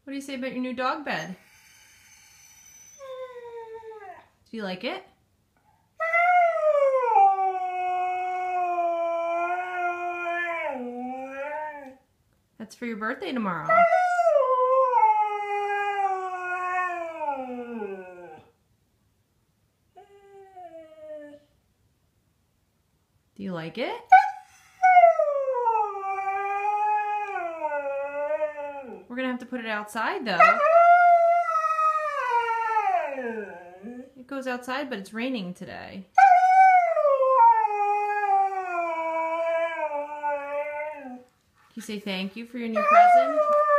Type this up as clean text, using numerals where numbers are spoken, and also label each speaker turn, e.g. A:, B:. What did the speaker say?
A: What do you say about your new dog bed? Do you like it? That's for your birthday tomorrow. Do you like it? We're gonna have to put it outside though. It goes outside, but it's raining today. Can you say thank you for your new present?